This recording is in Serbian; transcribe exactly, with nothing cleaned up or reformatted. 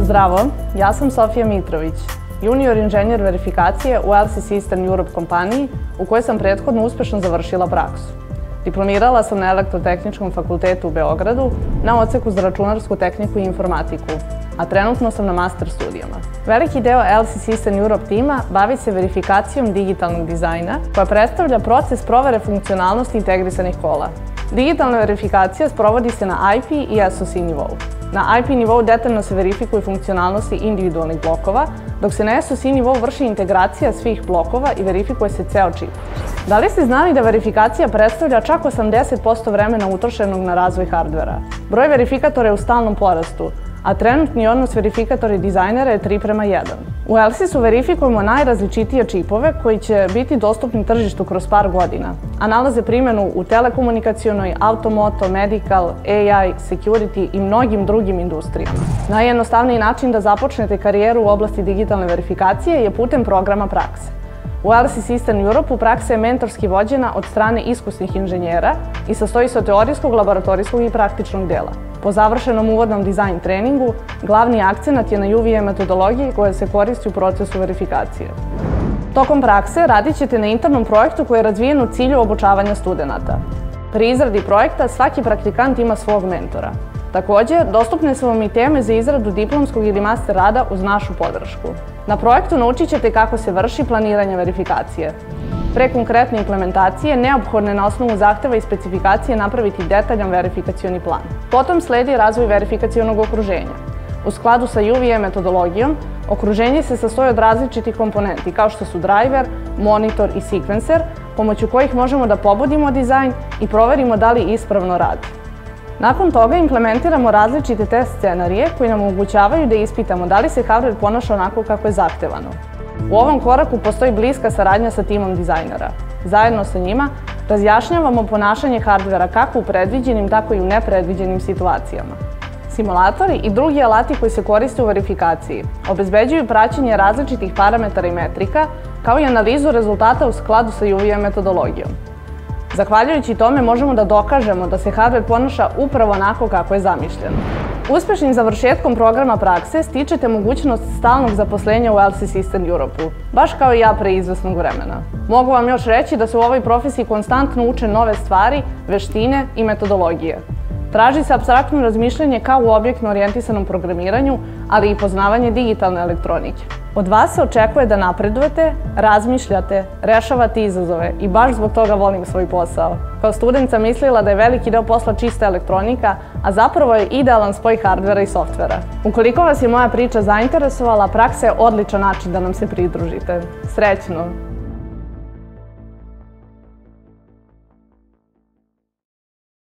Zdravo, ja sam Sofija Mitrović, junior inženjer verifikacije u L C C Eastern Europe kompaniji u kojoj sam prethodno uspešno završila praksu. Diplomirala sam na Elektrotehničkom fakultetu u Beogradu na odseku za računarsku tehniku i informatiku, a trenutno sam na master studijama. Veliki deo L C C Eastern Europe tima bavi se verifikacijom digitalnog dizajna koja predstavlja proces provere funkcionalnosti integrisanih kola. Digitalna verifikacija sprovodi se na I P i S O C nivou. Na I P nivou detaljno se verifikuju funkcionalnosti individualnih blokova, dok se na S O C nivou vrši integracija svih blokova i verifikuje se ceo čip. Da li ste znali da verifikacija predstavlja čak osamdeset posto vremena utrošenog na razvoj hardvera? Broj verifikatora je u stalnom porastu, a trenutni odnos verifikatora i dizajnera je tri prema jedan. U L C C-u verifikujemo najrazličitije čipove koji će biti dostupni tržištu kroz par godina, a nalaze primjenu u telekomunikacionoj, automoto, medical, A I, security i mnogim drugim industrijama. Najjednostavniji način da započnete karijeru u oblasti digitalne verifikacije je putem programa prakse. U L C C Eastern Europe praksa je mentorski vođena od strane iskusnih inženjera i sastoji se od teorijskog, laboratorijskog i praktičnog dela. Po završenom uvodnom dizajn treningu, glavni akcenat je na U V M metodologiji koja se koristi u procesu verifikacije. Tokom prakse radit ćete na internom projektu koji je razvijen u cilju obučavanja studenata. Pri izradi projekta svaki praktikant ima svog mentora. Također, dostupne su vam i teme za izradu diplomskog ili master rada uz našu podršku. Na projektu naučit ćete kako se vrši planiranje verifikacije. Pre konkretne implementacije, neophodno je na osnovu zahteva i specifikacije napraviti detaljan verifikacioni plan. Potom sledi razvoj verifikacionog okruženja. U skladu sa U V M metodologijom, okruženje se sastoji od različitih komponenti kao što su driver, monitor i sekvencer, pomoću kojih možemo da pobudimo dizajn i proverimo da li ispravno radi. Nakon toga implementiramo različite test scenarije koji nam omogućavaju da ispitamo da li se hardware ponaša onako kako je zahtevano. U ovom koraku postoji bliska saradnja sa timom dizajnera. Zajedno sa njima razjašnjavamo ponašanje hardvera kako u predviđenim, tako i u nepredviđenim situacijama. Simulatori i drugi alati koji se koriste u verifikaciji obezbeđuju praćenje različitih parametara i metrika, kao i analizu rezultata u skladu sa U V M metodologijom. Zahvaljujući tome možemo da dokažemo da se hardware ponaša upravo onako kako je zamišljeno. Uspešnim završetkom programa prakse stičete mogućnost stalnog zaposlenja u L C C Eastern Europe-u, baš kao i ja pre izvesnog vremena. Mogu vam još reći da se u ovoj profesiji konstantno uče nove stvari, veštine i metodologije. Traži se apstraktno razmišljanje kao u objektno orijentisanom programiranju, ali i poznavanje digitalne elektronike. Od vas se očekuje da napredujete, razmišljate, rešavate izazove i baš zbog toga volim svoj posao. Kao student sam mislila da je veliki deo posla čista elektronika, a zapravo je idealan spoj hardvera i softvera. Ukoliko vas je moja priča zainteresovala, praksa je odličan način da nam se pridružite. Srećno!